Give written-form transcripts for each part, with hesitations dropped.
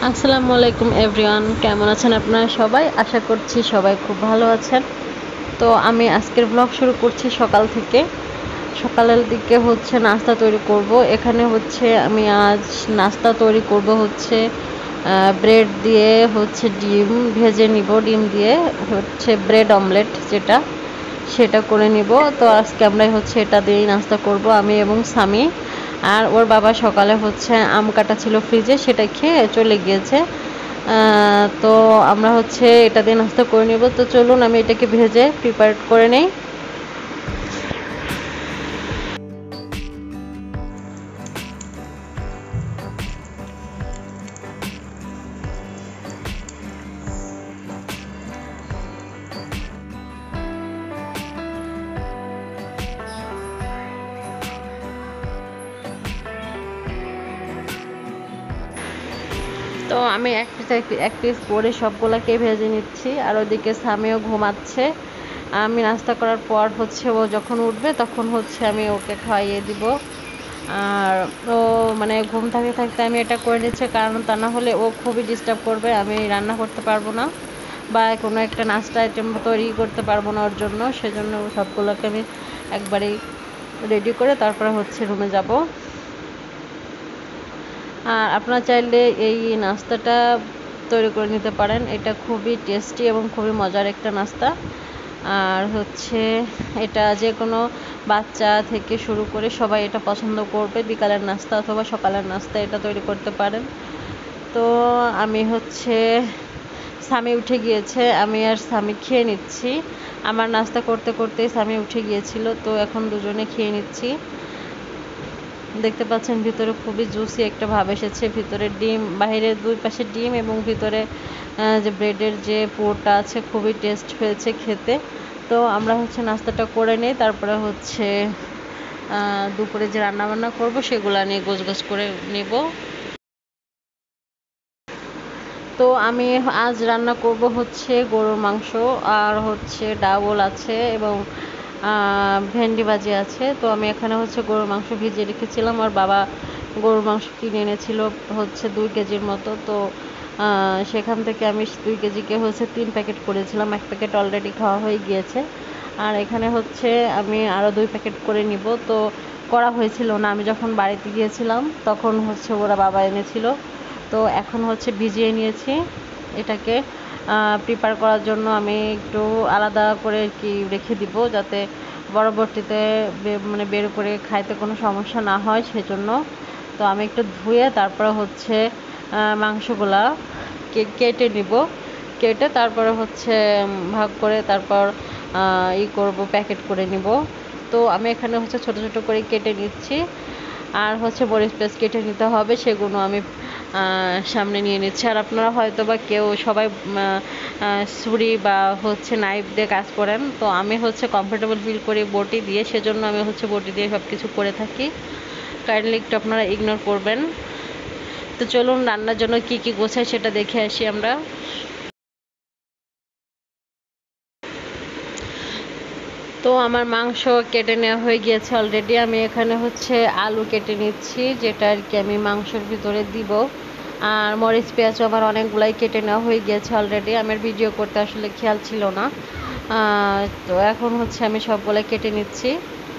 আসসালামু আলাইকুম এভরিওয়ান, কেমন আছেন আপনারা সবাই? আশা করছি সবাই খুব ভালো আছেন। তো আমি আজকের ব্লগ শুরু করছি সকাল থেকে। সকালের দিকে নাস্তা তৈরি করব। এখানে আমি আজ নাস্তা তৈরি করব ব্রেড দিয়ে ডিম ভেজে নিব। ডিম দিয়ে ব্রেড অমলেট সেটা করে নিব। তো আজকে আমরা এটা দিয়েই নাস্তা করব, আমি এবং স্বামী। আর ওর বাবা সকালে আম কাটা ছিল ফ্রিজে, সেটা খেয়ে চলে গিয়েছে। তো আমরা এটা দিয়ে নাস্তা করে নিব। তো চলুন আমি এটাকে ভেজে প্রিপারেট করে নেই। তো আমি এক পিস করে সবগুলোকে ভেজে নিচ্ছি। আর ওদিকে স্বামীও ঘুমাচ্ছে। আমি নাস্তা করার পর ও যখন উঠবে তখন আমি ওকে খাইয়ে দিব। আর ও ঘুম থাকতে থাকতে আমি এটা করে নিচ্ছি, কারণ তা না হলে ও খুবই ডিস্টার্ব করবে। আমি রান্না করতে পারবো না বা কোনো একটা নাস্তা আইটেম তৈরি করতে পারবো না ওর জন্য। সেজন্য সবগুলোকে আমি একবারেই রেডি করে তারপরে রুমে যাব। আর আপনারা চাইলে এই নাস্তাটা তৈরি করে নিতে পারেন। এটা খুবই টেস্টি এবং খুবই মজার একটা নাস্তা। আর এটা যে কোনো বাচ্চা থেকে শুরু করে সবাই এটা পছন্দ করবে। বিকালের নাস্তা অথবা সকালের নাস্তা এটা তৈরি করতে পারেন। তো আমি স্বামী উঠে গিয়েছে, আমি আর স্বামী খেয়ে নিচ্ছি। আমার নাস্তা করতে করতে স্বামী উঠে গিয়েছিল, তো এখন দুজনে খেয়ে নিচ্ছি। দেখতে পাচ্ছেন ভিতরে খুবই জুসি একটা ভাব এসেছে। ভিতরে ডিম, বাইরে দুই পাশে ডিম এবং ভিতরে যে ব্রেডের যে পুরটা আছে খুবই টেস্ট হয়েছে খেতে। তো আমরা নাস্তাটা করে নিই, তারপরে দুপুরে যে রান্নাবান্না করব সেগুলো নিয়ে গোছগাছ করে নেব। তো আমি আজ রান্না করব গরুর মাংস, আর ডাউল আছে এবং ভেন্ডি ভাজি আছে। তো আমি এখানে গরুর মাংস ভিজিয়ে রেখেছিলাম। আর বাবা গরুর মাংস কিনে এনেছিল 2 কেজির মতো। তো সেখান থেকে আমি 2 কেজিকে 3 প্যাকেট করেছিলাম। 1 প্যাকেট অলরেডি খাওয়া হয়ে গিয়েছে। আর এখানে আমি আরও 2 প্যাকেট করে নিব। তো করা হয়েছিল না, আমি যখন বাড়িতে গিয়েছিলাম তখন ওরা বাবা এনেছিল। তো এখন ভিজিয়ে নিয়েছি। এটাকে প্রিপার করার জন্য আমি একটু আলাদা করে রেখে দিব, যাতে পরবর্তীতে বের করে খাইতে কোনো সমস্যা না হয় সেজন্য। তো আমি একটু ধুয়ে তারপরে মাংসগুলা কেটে নিব। কেটে তারপরে ভাগ করে তারপর করব, প্যাকেট করে নিব। তো আমি এখানে ছোট ছোট করে কেটে নিচ্ছি। আর মরিচ পেঁয়াজ কেটে নিতে হবে, সেগুলো আমি সামনে নিয়ে নিচ্ছি। আর আপনারা হয়তো বা সবাই ছুরি বা নাইফ দিয়ে কাজ করেন। তো আমি কমফোর্টেবল ফিল করি বটি দিয়ে, সেজন্য আমি বটি দিয়ে সব কিছু করে থাকি। কাইন্ডলি একটু আপনারা ইগনোর করবেন। তো চলুন রান্নার জন্য কি কি গোছাই সেটা দেখে আসি আমরা। তো আমার মাংস কেটে নেওয়া হয়ে গিয়েছে অলরেডি। আমি এখানে আলু কেটে নিচ্ছি, যেটা আর কি আমি মাংসের ভিতরে দিব। আর মরিচ পেঁয়াজও আমার অনেকগুলাই কেটে নেওয়া হয়ে গিয়েছে অলরেডি। আমার ভিডিও করতে আসলে খেয়াল ছিল না। তো এখন আমি সবগুলাই কেটে নিচ্ছি।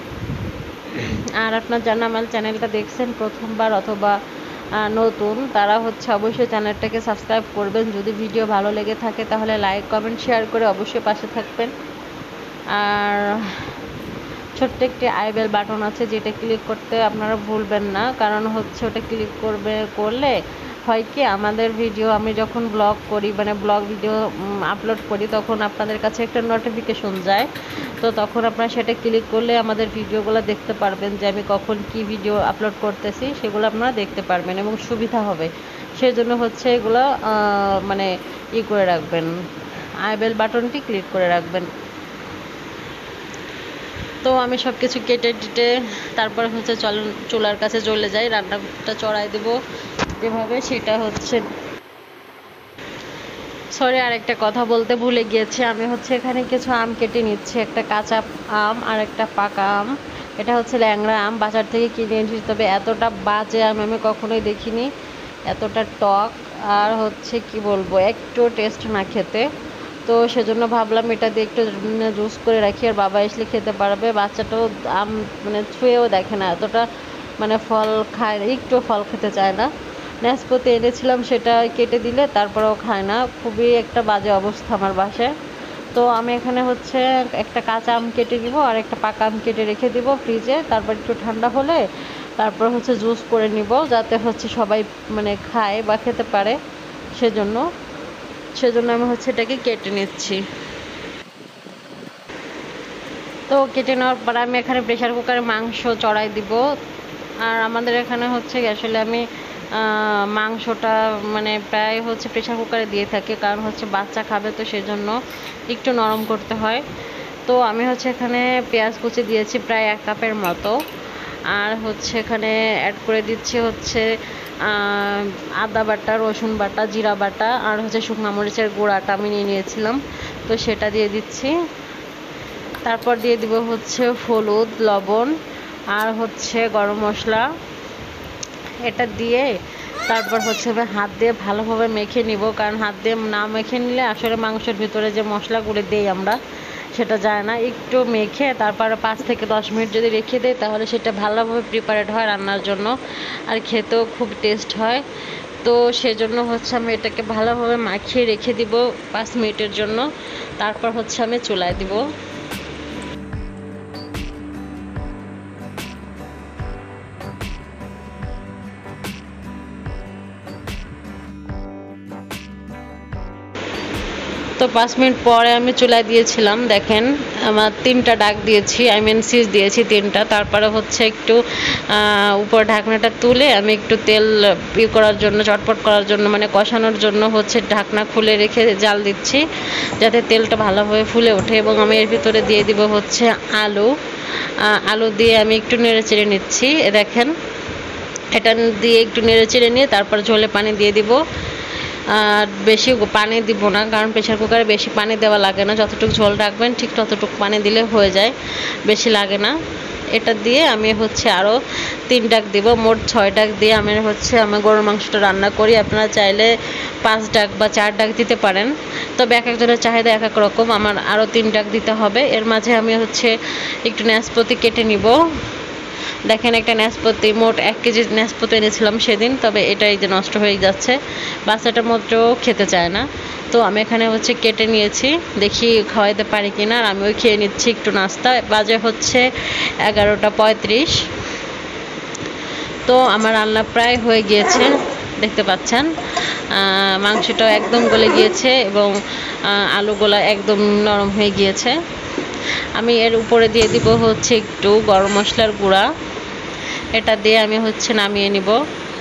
আর আপনার যারা আমার চ্যানেলটা দেখছেন প্রথমবার অথবা নতুন, তারা অবশ্যই চ্যানেলটাকে সাবস্ক্রাইব করবেন। যদি ভিডিও ভালো লেগে থাকে তাহলে লাইক কমেন্ট শেয়ার করে অবশ্যই পাশে থাকবেন। আর ছোট্ট একটি আই বেল বাটন আছে, যেটা ক্লিক করতে আপনারা ভুলবেন না, কারণ ওটা ক্লিক করলে হয় কি, আমাদের ভিডিও আমি যখন ব্লগ করি ব্লগ ভিডিও আপলোড করি তখন আপনাদের কাছে একটা নোটিফিকেশন যায়। তো তখন আপনারা সেটা ক্লিক করলে আমাদের ভিডিওগুলো দেখতে পারবেন, যে আমি কখন কি ভিডিও আপলোড করতেছি সেগুলো আপনারা দেখতে পারবেন এবং সুবিধা হবে। সেজন্য এগুলো করে রাখবেন, আই বেল বাটনটি ক্লিক করে রাখবেন। তো আমি সব কিছু কেটে টেটে তারপর চুলার কাছে চলে যাই, রান্নাটা চড়াই দেব যেভাবে। সেটা সরি, আর একটা কথা বলতে ভুলে গিয়েছি। আমি এখানে কিছু আম কেটে নিচ্ছি, একটা কাঁচা আম আর একটা পাকা আম। এটা ল্যাংড়া আম, বাজার থেকে কিনে এনেছি। তবে এতটা বাজে আম আমি কখনোই দেখিনি, এতটা টক আর হচ্ছে কি বলবো, একটু টেস্ট না খেতে। তো সেজন্য ভাবলাম এটা দিয়ে একটু জুস করে রাখি, আর বাবা আসলে খেতে পারবে। বাচ্চাটাও আম মানে ছুঁয়েও দেখে না, এতটা মানে ফল খায় না, একটু ফল খেতে চায় না। নাশপাতি এনেছিলাম, সেটা কেটে দিলে তারপরেও খায় না। খুবই একটা বাজে অবস্থা আমার বাসায়। তো আমি এখানে হচ্ছে একটা কাঁচা আম কেটে দিব আর একটা পাকা আম কেটে রেখে দিব ফ্রিজে, তারপর একটু ঠান্ডা হলে তারপর হচ্ছে জুস করে নিব, যাতে হচ্ছে সবাই মানে খায় বা খেতে পারে। সেজন্য সেজন্য আমি হচ্ছে এটাকে কেটে নিচ্ছি। তো কেটে নেওয়ার পর আমি এখানে প্রেশার কুকারে মাংস চড়াই দিব। আর আমাদের এখানে হচ্ছে আসলে আমি মাংসটা মানে প্রায় হচ্ছে প্রেশার কুকারে দিয়ে থাকি, কারণ হচ্ছে বাচ্চা খাবে, তো সেজন্য একটু নরম করতে হয়। তো আমি হচ্ছে এখানে পেঁয়াজ কুচি দিয়েছি প্রায় 1 কাপের মতো। আর হচ্ছে এখানে অ্যাড করে দিচ্ছি হচ্ছে আদা বাটা, রসুন বাটা, জিরা বাটা, আর হচ্ছে শুকনো মরিচের গুঁড়াটা আমি নিয়ে নিয়েছিলাম, তো সেটা দিয়ে দিচ্ছি। তারপর দিয়ে দিব হচ্ছে হলুদ, লবণ, আর হচ্ছে গরম মশলা। এটা দিয়ে তারপর হচ্ছে হাত দিয়ে ভালোভাবে মেখে নিব, কারণ হাত দিয়ে না মেখে নিলে আসলে মাংসের ভিতরে যে মশলাগুলো দেই আমরা সেটা যায় না। একটু মেখে তারপরে 5 থেকে 10 মিনিট যদি রেখে দেই, তাহলে সেটা ভালোভাবে প্রিপারেট হয় রান্নার জন্য, আর খেতেও খুব টেস্ট হয়। তো সেজন্য হচ্ছে আমি এটাকে ভালোভাবে মাখিয়ে রেখে দিব 5 মিনিটের জন্য। তারপর হচ্ছে আমি চুলায় দিব। তো 5 মিনিট পরে আমি চুলায় দিয়েছিলাম, দেখেন আমার 3টা ডাক দিয়েছি, সিজ দিয়েছি 3টা। তারপরে হচ্ছে একটু উপর ঢাকনাটা তুলে আমি একটু তেল করার জন্য, চটপট করার জন্য মানে কষানোর জন্য হচ্ছে ঢাকনা খুলে রেখে জাল দিচ্ছি, যাতে তেলটা ভালোভাবে ফুলে ওঠে। এবং আমি এর ভিতরে দিয়ে দিব হচ্ছে আলু দিয়ে আমি একটু নেড়ে চেড়ে নিচ্ছি। দেখেন এটা দিয়ে একটু নেড়ে চেড়ে নিয়ে তারপর ঝোলে পানি দিয়ে দিব। আর বেশি পানি দিব না, কারণ প্রেশার কুকারে বেশি পানি দেওয়া লাগে না, যতটুকু ঝোল রাখবেন ঠিক ততটুকু পানি দিলে হয়ে যায়, বেশি লাগে না। এটা দিয়ে আমি হচ্ছে আরও 3 ডাক দিব, মোট 6 ডাক দিয়ে আমি হচ্ছে গরুর মাংসটা রান্না করি। আপনারা চাইলে 5 ডাক বা 4 ডাক দিতে পারেন, তবে এক একজনের চাহিদা এক এক রকম। আমার আরও 3 ডাক দিতে হবে। এর মাঝে আমি হচ্ছে একটু নাশপাতি কেটে নিব। দেখেন একটা নাশপাতি, মোট 1 কেজি নাশপাতি এনেছিলাম সেদিন, তবে এটাই যে নষ্ট হয়ে যাচ্ছে, বাচ্চাটার মধ্যেও খেতে চায় না। তো আমি এখানে হচ্ছে কেটে নিয়েছি, দেখি খাওয়াইতে পারি কিনা। আর আমিও খেয়ে নিচ্ছি একটু নাস্তা। বাজে হচ্ছে 11টা 35। তো আমার রান্না প্রায় হয়ে গিয়েছে, দেখতে পাচ্ছেন মাংসটাও একদম গলে গিয়েছে এবং আলুগুলো একদম নরম হয়ে গিয়েছে। আমি এর উপরে দিয়ে দিব হচ্ছে একটু গরম মশলার গুঁড়া, এটা দিয়ে আমি হচ্ছে নামিয়ে নিব।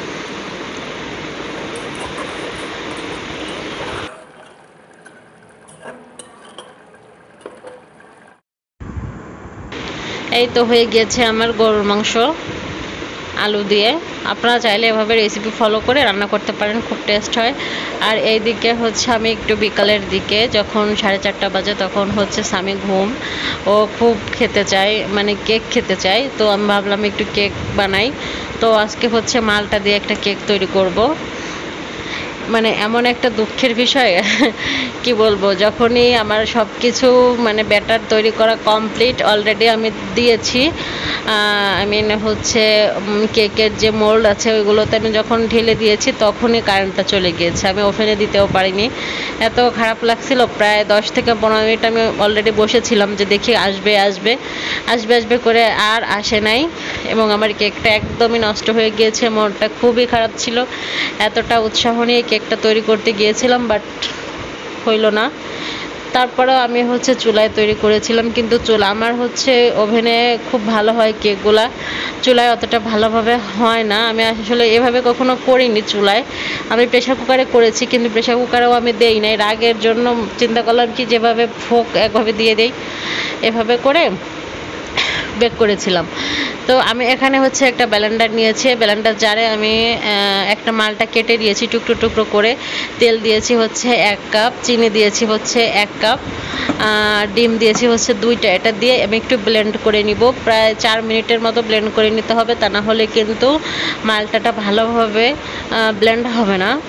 এই তো হয়ে গিয়েছে আমার গরুর মাংস আলু দিয়ে। আপনারা চাইলে এভাবে রেসিপি ফলো করে রান্না করতে পারেন, খুব টেস্ট হয়। আর এই দিকে হচ্ছে আমি একটু বিকালের দিকে যখন 4:30 বাজে, তখন হচ্ছে স্বামী ঘুম, ও খুব খেতে চায়, মানে কেক খেতে চায়। তো আমি ভাবলাম একটু কেক বানাই। তো আজকে হচ্ছে মালটা দিয়ে একটা কেক তৈরি করব। মানে এমন একটা দুঃখের বিষয় কি বলবো, যখনই আমার সব কিছু মানে ব্যাটার তৈরি করা কমপ্লিট, অলরেডি আমি দিয়েছি, হচ্ছে কেকের যে মোল্ড আছে ওইগুলোতে আমি যখন ঢেলে দিয়েছি, তখনই কারেন্টটা চলে গিয়েছে। আমি ওভেনে দিতেও পারিনি, এত খারাপ লাগছিল। প্রায় 10 থেকে 15 মিনিট আমি অলরেডি বসেছিলাম যে দেখি আসবে আসবে আসবে আসবে করে, আর আসে নাই। এবং আমার কেকটা একদমই নষ্ট হয়ে গিয়েছে, মনটা খুবই খারাপ ছিল। এতটা উৎসাহ নিয়ে কেকটা তৈরি করতে গিয়েছিলাম, বাট হইল না। তারপরেও আমি হচ্ছে চুলায় তৈরি করেছিলাম, কিন্তু আমার হচ্ছে ওভেনে খুব ভালো হয় কেকগুলা, চুলায় অতটা ভালোভাবে হয় না। আমি আসলে এভাবে কখনো করিনি চুলায়, আমি প্রেশার কুকারে করেছি, কিন্তু প্রেশার কুকারেও আমি দেই নাই। রাগের জন্য চিন্তা করলাম কি যেভাবে ফোক একভাবে দিয়ে দেই, এভাবে করে বেক করেছিলাম। তো আমি এখানে হচ্ছে একটা ব্লেন্ডার নিয়েছি, ব্লেন্ডার জারে আমি একটা মালটা কেটে দিয়েছি টুকরো টুকরো করে, তেল দিয়েছি হচ্ছে 1 কাপ, চিনি দিয়েছি হচ্ছে 1 কাপ, ডিম দিয়েছি হচ্ছে 2টা। এটা দিয়ে আমি একটু ব্লেন্ড করে নিব, প্রায় 4 মিনিটের মতো ব্লেন্ড করে নিতে হবে, তা না হলে কিন্তু মালটাটা ভালোভাবে ব্লেন্ড হবে না।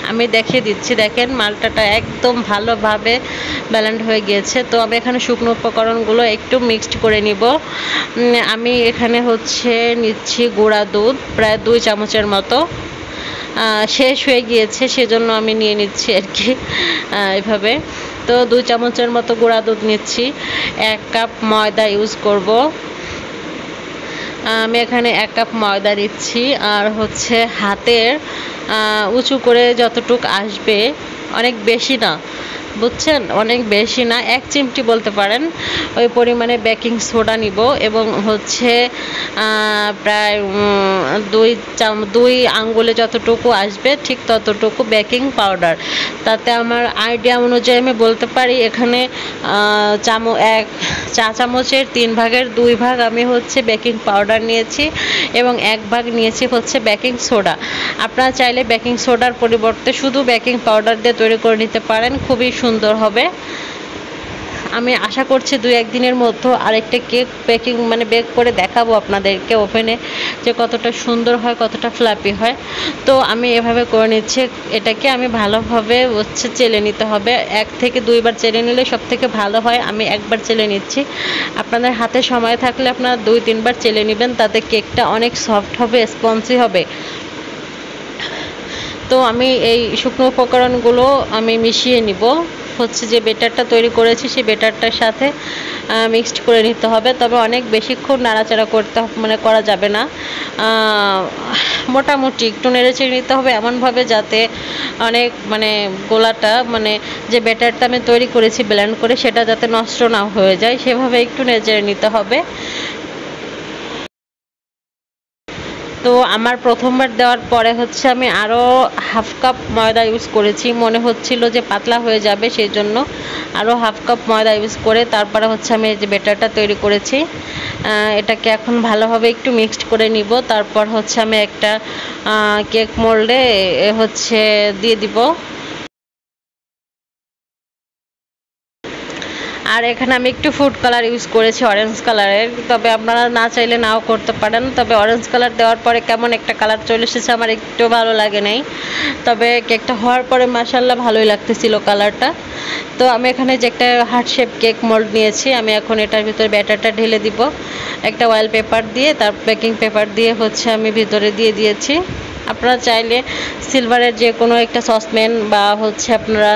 আমি দেখিয়ে দিচ্ছি, দেখেন মালটাটা একদম ভালোভাবে ব্যালেন্ড হয়ে গিয়েছে। তো আমি এখানে শুকনো উপকরণগুলো একটু মিক্সড করে নিব। আমি এখানে হচ্ছে নিচ্ছি গুঁড়া দুধ প্রায় 2 চামচের মতো, শেষ হয়ে গিয়েছে সেজন্য আমি নিয়ে নিচ্ছি আর কি এভাবে। তো 2 চামচের মতো গুঁড়া দুধ নিচ্ছি। 1 কাপ ময়দা ইউজ করব। আমি এখানে 1 কাপ ময়দা নিচ্ছি। আর হচ্ছে হাতের উঁচু করে যতটুক আসবে, অনেক বেশি না, বুঝছেন, অনেক বেশি না, 1 চিমটি বলতে পারেন, ওই পরিমাণে বেকিং সোডা নিব। এবং হচ্ছে প্রায় 2 আঙ্গুলে যতটুকু আসবে ঠিক ততটুকু বেকিং পাউডার। তাতে আমার আইডিয়া অনুযায়ী আমি বলতে পারি এখানে 1 চা চামচের 3 ভাগের 2 ভাগ আমি হচ্ছে বেকিং পাউডার নিয়েছি এবং 1 ভাগ নিয়েছি হচ্ছে বেকিং সোডা। আপনারা চাইলে বেকিং সোডার পরিবর্তে শুধু বেকিং পাউডার দিয়ে তৈরি করে নিতে পারেন, খুবই সুন্দর হবে। আমি আশা করছি 2-1 দিনের মধ্যে আরেকটা কেক বেক করে দেখাবো আপনাদেরকে ওভেনে, যে কতটা সুন্দর হয়, কতটা ফ্লাপি হয়। তো আমি এভাবে করে নিচ্ছি। এটাকে আমি ভালোভাবে হচ্ছে চেলে নিতে হবে। 1 থেকে 2 বার চেলে নিলে সব থেকে ভালো হয়। আমি 1 বার চেলে নিচ্ছি। আপনাদের হাতে সময় থাকলে আপনারা 2-3 বার চেলে নেবেন, তাতে কেকটা অনেক সফট হবে, স্পঞ্জি হবে। তো আমি এই শুকনো উপকরণগুলো আমি মিশিয়ে নিব, হচ্ছে যে বেটারটা তৈরি করেছি সেই বেটারটার সাথে মিক্সড করে নিতে হবে। তবে অনেক বেশিক্ষণ নাড়াচাড়া করা যাবে না, মোটামুটি একটু নেড়েচেড়ে নিতে হবে এমনভাবে যাতে গোলাটা যে ব্যাটারটা আমি তৈরি করেছি ব্লেন্ড করে সেটা যাতে নষ্ট না হয়ে যায়, সেভাবে একটু নেড়েচেড়ে নিতে হবে। তো আমার প্রথমবার দেওয়ার পরে হচ্ছে আমি আরও 1/2 কাপ ময়দা ইউজ করেছি। মনে হচ্ছিল যে পাতলা হয়ে যাবে, সেই জন্য আরও 1/2 কাপ ময়দা ইউজ করে তারপরে হচ্ছে আমি এই যে ব্যাটারটা তৈরি করেছি, এটাকে এখন ভালোভাবে একটু মিক্সড করে নিব। তারপর হচ্ছে আমি একটা কেক মোল্ডে হচ্ছে দিয়ে দিব। আর এখানে আমি একটু ফুড কালার ইউজ করেছি, অরেঞ্জ কালারের, তবে আপনারা না চাইলে নাও করতে পারেন। তবে অরেঞ্জ কালার দেওয়ার পরে কেমন একটা কালার চলে এসেছে, আমার একটু ভালো লাগে নাই। তবে কেকটা হওয়ার পরে মাশাআল্লাহ ভালোই লাগতেছিল কালারটা। তো আমি এখানে যে একটা হার্ট শেপ কেক মোল্ড নিয়েছি, আমি এখন এটার ভিতরে ব্যাটারটা ঢেলে দিব। একটা অয়েল পেপার দিয়ে, তার বেকিং পেপার দিয়ে হচ্ছে আমি ভিতরে দিয়ে দিয়েছি। আপনারা চাইলে সিলভারের যে কোনো একটা সসপ্যান বা হচ্ছে আপনারা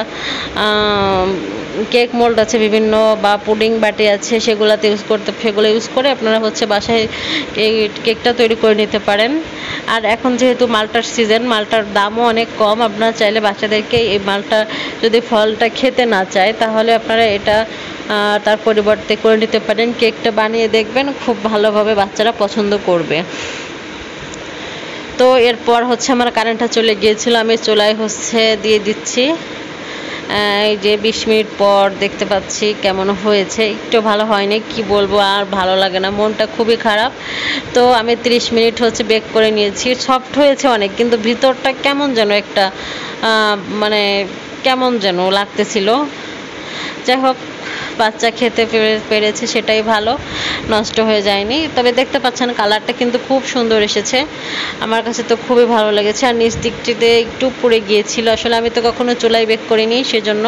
কেক মোল্ড আছে বিভিন্ন, বা পুডিং বাটি আছে, সেগুলো ইউজ করে আপনারা হচ্ছে বাসায় এই কেকটা তৈরি করে নিতে পারেন। আর এখন যেহেতু মালটার সিজন, মালটার দামও অনেক কম, আপনারা চাইলে বাচ্চাদেরকে এই মালটা যদি ফলটা খেতে না চায় তাহলে আপনারা এটা তার পরিবর্তে করে নিতে পারেন। কেকটা বানিয়ে দেখবেন, খুব ভালোভাবে বাচ্চারা পছন্দ করবে। তো এরপর হচ্ছে আমার কারেন্টটা চলে গিয়েছিল, আমি চুলায় হচ্ছে দিয়ে দিচ্ছি। এই যে 20 মিনিট পর দেখতে পাচ্ছি কেমন হয়েছে, একটু ভালো হয়নি, কি বলবো, আর ভালো লাগে না, মনটা খুবই খারাপ। তো আমি 30 মিনিট হচ্ছে বেক করে নিয়েছি। সফট হয়েছে অনেক, কিন্তু ভিতরটা কেমন যেন একটা কেমন যেন লাগতেছিল। যাই হোক, বাচ্চা খেতে পেরেছে সেটাই ভালো, নষ্ট হয়ে যায়নি। তবে দেখতে পাচ্ছেন কালারটা কিন্তু খুব সুন্দর এসেছে, আমার কাছে তো খুবই ভালো লেগেছে। আর নিচ দিকটিতে একটু পুড়ে গিয়েছিল, আসলে আমি তো কখনো চুলায় বেক করিনি সেজন্য।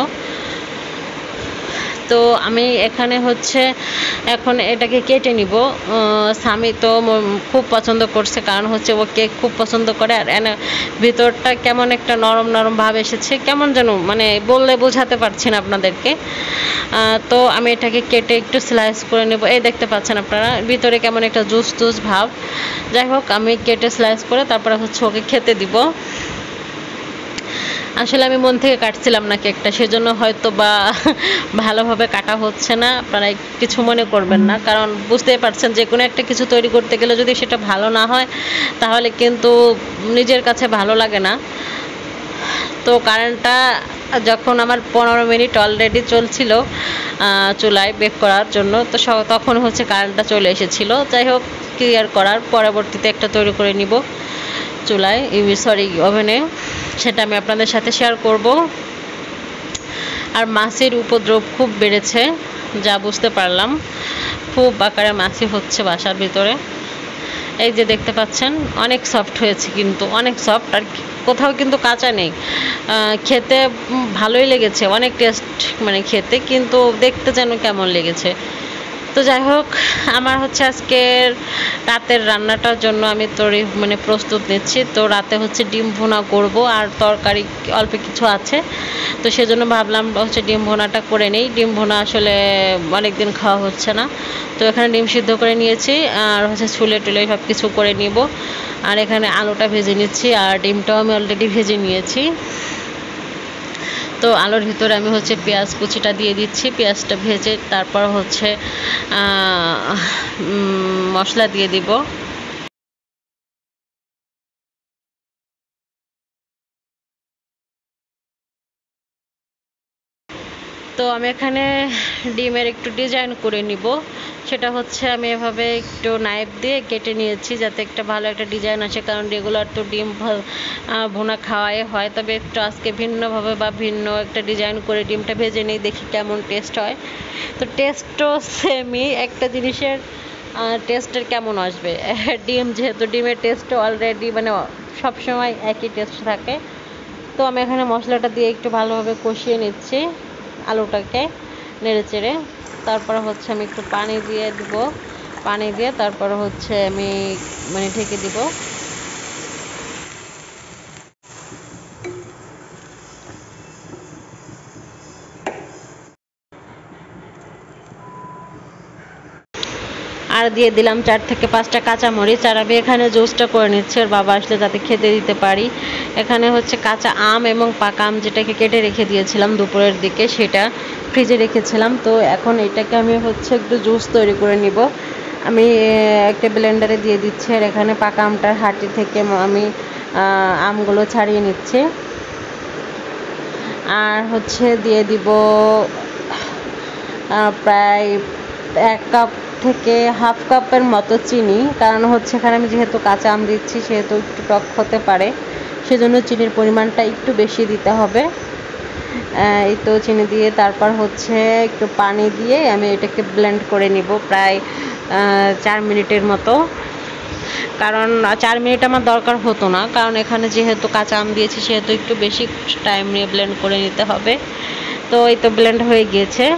তো আমি এখানে হচ্ছে এখন এটাকে কেটে নিব। স্বামী তো খুব পছন্দ করছে, কারণ হচ্ছে ও কেক খুব পছন্দ করে। আর ভিতরটা কেমন একটা নরম নরম ভাব এসেছে, কেমন যেন বললে বোঝাতে পারছি না আপনাদেরকে। তো আমি এটাকে কেটে একটু স্লাইস করে নেব। এই দেখতে পাচ্ছেন আপনারা ভিতরে কেমন একটা জুস জুস ভাব। যাই হোক, আমি কেটে স্লাইস করে তারপরে হচ্ছে ওকে খেতে দিব। আসলে আমি মন থেকে কাটছিলাম না কেকটা, সেজন্য হয়তো বা ভালোভাবে কাটা হচ্ছে না, আপনারা কিছু মনে করবেন না। কারণ বুঝতেই পারছেন যে কোনো একটা কিছু তৈরি করতে গেলে যদি সেটা ভালো না হয় তাহলে কিন্তু নিজের কাছে ভালো লাগে না। তো কারেন্টটা যখন আমার 15 মিনিট অলরেডি চলছিল চুলায় বেক করার জন্য, তো তখন হচ্ছে কারেন্টটা চলে এসেছিল। যাই হোক, ক্লিয়ার করার পরবর্তীতে একটা তৈরি করে নিব চুলায়, ওভেনে, সেটা আমি আপনাদের সাথে শেয়ার করব। আর মাছির উপদ্রব খুব বেড়েছে, যা বুঝতে পারলাম, খুব আকারে মাছি হচ্ছে বাসার ভিতরে। এই যে দেখতে পাচ্ছেন অনেক সফট হয়েছে, কিন্তু অনেক সফট, আর কোথাও কিন্তু কাঁচা নেই। খেতে ভালোই লেগেছে, অনেক টেস্ট মানে খেতে, কিন্তু দেখতে যেন কেমন লেগেছে। তো যাই হোক, আমার হচ্ছে আজকের রাতের রান্নাটার জন্য আমি মানে প্রস্তুত নিচ্ছি। তো রাতে হচ্ছে ডিম ভুনা করব, আর তরকারি অল্প কিছু আছে, তো সেজন্য ভাবলাম হচ্ছে ডিম ভুনাটা করে নিই। ডিম ভুনা আসলে অনেক দিন খাওয়া হচ্ছে না। তো এখানে ডিম সিদ্ধ করে নিয়েছি, আর হচ্ছে ছুলে টুলে সব কিছু করে নিব। আর এখানে আলুটা ভেজে নিচ্ছি, আর ডিমটাও আমি অলরেডি ভেজে নিয়েছি। তো আলুর ভিতরে আমি হচ্ছে পেঁয়াজ কুচিটা দিয়ে দিচ্ছি, পেঁয়াজটা ভেজে তারপর হচ্ছে মশলা দিয়ে দিব। তো আমি এখানে ডিমের একটু ডিজাইন করে নিব। সেটা হচ্ছে আমি এভাবে একটু নাইফ দিয়ে কেটে নিয়েছি, যাতে একটা ভালো একটা ডিজাইন আসে, কারণ রেগুলার তো ডিম ভুনা খাওয়াই হয়। তবে একটু আজকে ভিন্নভাবে বা ভিন্ন একটা ডিজাইন করে ডিমটা ভেজে নিই, দেখি কেমন টেস্ট হয়। তো টেস্টও সেমই, একটা জিনিসের টেস্টের কেমন আসবে, ডিম যেহেতু ডিমের টেস্টও অলরেডি মানে সবসময় একই টেস্ট থাকে। তো আমি এখানে মশলাটা দিয়ে একটু ভালোভাবে কষিয়ে নিচ্ছি আলুটাকে নেড়ে চেড়ে। তারপর হচ্ছে আমি একটু পানি দিয়ে দিব, পানি দিয়ে তারপর হচ্ছে আমি মানে ঢেকে দিব। আর দিয়ে দিলাম 4 থেকে 5টা কাঁচামরিচ। আর আমি এখানে জুসটা করে নিচ্ছি ওর বাবা আসলে যাতে খেতে দিতে পারি। এখানে হচ্ছে কাঁচা আম এবং পাকা আম যেটাকে কেটে রেখে দিয়েছিলাম দুপুরের দিকে, সেটা ফ্রিজে রেখেছিলাম। তো এখন এটাকে আমি হচ্ছে একটু জুস তৈরি করে নিব। আমি একটা ব্লেন্ডারে দিয়ে দিচ্ছি, আর এখানে পাকা আমটার হাঁটি থেকে আমি আমগুলো ছাড়িয়ে নিচ্ছি। আর হচ্ছে দিয়ে দিব প্রায় 1 কাপ থেকে হাফ কাপের মতো চিনি, কারণ হচ্ছে এখানে আমি যেহেতু কাঁচা আম দিচ্ছি সেহেতু একটু টক হতে পারে, সেজন্য চিনির পরিমাণটা একটু বেশি দিতে হবে। এই তো চিনি দিয়ে তারপর হচ্ছে একটু পানি দিয়ে আমি এটাকে ব্লেন্ড করে নিব প্রায় 4 মিনিটের মতো। কারণ 4 মিনিট আমার দরকার হতো না, কারণ এখানে যেহেতু কাঁচা আম দিয়েছি সেহেতু একটু বেশি টাইম নিয়ে ব্লেন্ড করে নিতে হবে। তো এই তো ব্লেন্ড হয়ে গিয়েছে।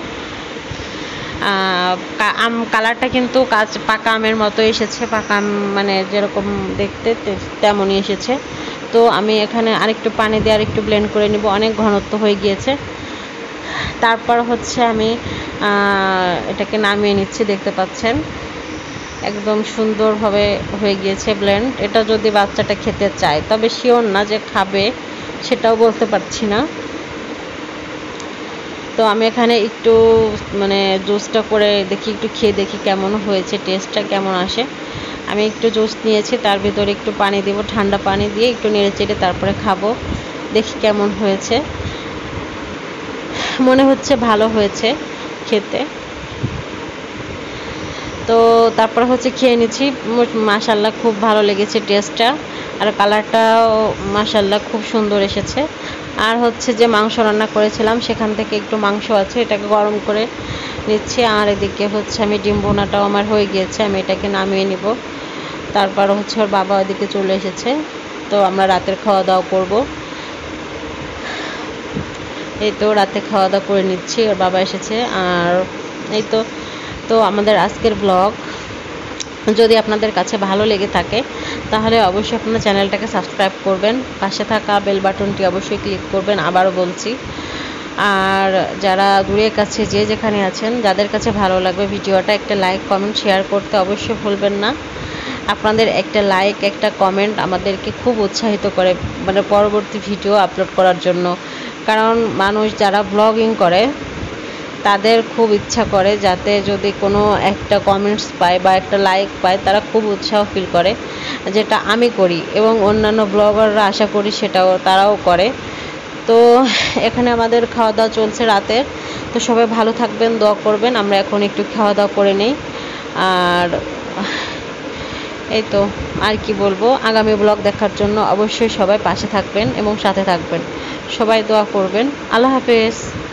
আম কালারটা কিন্তু পাকা আমের মতো এসেছে, পাকা আম মানে যেরকম দেখতে তেমনই এসেছে। তো আমি এখানে আরেকটু পানি দিয়ে আরেকটু ব্লেন্ড করে নিব, অনেক ঘনত্ব হয়ে গিয়েছে। তারপর হচ্ছে আমি এটাকে নামিয়ে নিচ্ছি, দেখতে পাচ্ছেন একদম সুন্দরভাবে হয়ে গিয়েছে ব্লেন্ড। এটা যদি বাচ্চাটা খেতে চায়, তবে শিওর না যে খাবে সেটাও বলতে পারছি না। তো আমি এখানে একটু মানে জুসটা করে দেখি, একটু খেয়ে দেখি কেমন হয়েছে, টেস্টটা কেমন আসে। আমি একটু জুস নিয়েছি, তার ভিতরে একটু পানি দেব, ঠান্ডা পানি দিয়ে একটু নেড়ে চেড়ে তারপরে খাবো, দেখি কেমন হয়েছে। মনে হচ্ছে ভালো হয়েছে খেতে। তো তারপর হচ্ছে খেয়ে নিচ্ছি, মাশাল্লাহ খুব ভালো লেগেছে টেস্টটা, আর কালারটাও মাশাল্লাহ খুব সুন্দর এসেছে। আর হচ্ছে যে মাংস রান্না করেছিলাম সেখান থেকে একটু মাংস আছে, এটাকে গরম করে নিচ্ছি। আর এদিকে হচ্ছে আমি ডিম ভুনাটাও আমার হয়ে গিয়েছে, আমি এটাকে নামিয়ে নিব। তারপর হচ্ছে ওর বাবা ওদিকে চলে এসেছে, তো আমরা রাতের খাওয়া দাওয়া করব। এই তো রাতে খাওয়া দাওয়া করে নিচ্ছি, ওর বাবা এসেছে। আর এই তো তো আমাদের আজকের ব্লগ যদি আপনাদের কাছে ভালো লেগে থাকে তাহলে অবশ্যই আপনার চ্যানেলটাকে সাবস্ক্রাইব করবেন, পাশে থাকা বেল বাটনটি অবশ্যই ক্লিক করবেন, আবারও বলছি। আর যারা দূরের কাছে যে যেখানে আছেন, যাদের কাছে ভালো লাগবে ভিডিওটা, একটা লাইক কমেন্ট শেয়ার করতে অবশ্যই ভুলবেন না। আপনাদের একটা লাইক একটা কমেন্ট আমাদেরকে খুব উৎসাহিত করে মানে পরবর্তী ভিডিও আপলোড করার জন্য। কারণ মানুষ যারা ব্লগিং করে তাদের খুব ইচ্ছা করে যাতে যদি কোনো একটা কমেন্টস পায় বা একটা লাইক পায়, তারা খুব উৎসাহ ফিল করে, যেটা আমি করি এবং অন্যান্য ব্লগাররা আশা করি সেটাও তারাও করে। তো এখানে আমাদের খাওয়া দাওয়া চলছে রাতের। তো সবাই ভালো থাকবেন, দোয়া করবেন। আমরা এখন একটু খাওয়া দাওয়া করে নেই। আর এই তো আর কি বলবো, আগামী ব্লগ দেখার জন্য অবশ্যই সবাই পাশে থাকবেন এবং সাথে থাকবেন। সবাই দোয়া করবেন। আল্লাহ হাফেজ।